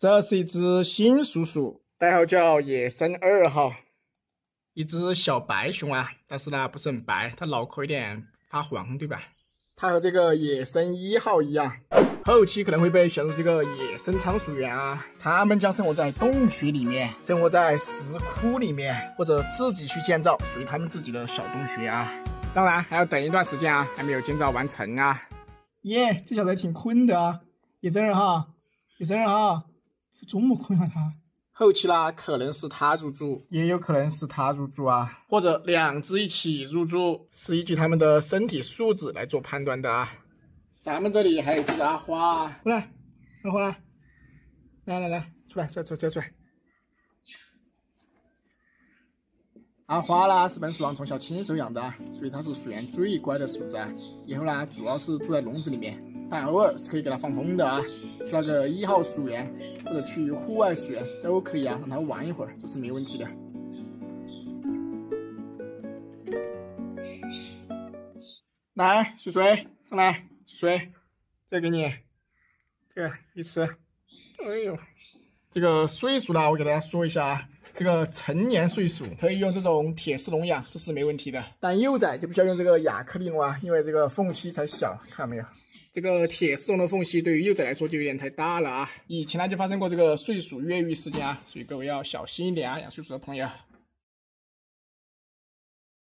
这是一只新叔叔，代号叫野生2号，一只小白熊啊，但是呢不是很白，它脑壳有点发黄，对吧？它和这个野生1号一样，后期可能会被选入这个野生仓鼠园啊。它们将生活在洞穴里面，生活在石窟里面，或者自己去建造属于它们自己的小洞穴啊。当然还要等一段时间啊，还没有建造完成啊。耶，这小子还挺困的啊，野生2号，野生2号。这么困啊他！后期啦，可能是他入住，也有可能是他入住啊，或者2只一起入住，是依据他们的身体素质来做判断的啊。咱们这里还有一只阿花，过来，阿花，来，出来，出来。阿花啦是本鼠王从小亲手养的啊，所以它是鼠园最乖的鼠子啊。以后啦，主要是住在笼子里面，但偶尔是可以给它放风的啊。去那个1号鼠园或者去户外鼠园都可以啊，让它玩一会儿，这是没问题的。来，水上来，水，这给你，这个你吃。哎呦，这个岁数呢，我给大家说一下啊。这个成年岁数可以用这种铁丝笼养，这是没问题的。但幼崽就必须要用这个亚克力笼啊，因为这个缝隙才小，看到没有？这个铁丝笼的缝隙对于幼崽来说就有点太大了啊。以前呢就发生过这个岁鼠越狱事件啊，所以各位要小心一点啊，养岁鼠的朋友。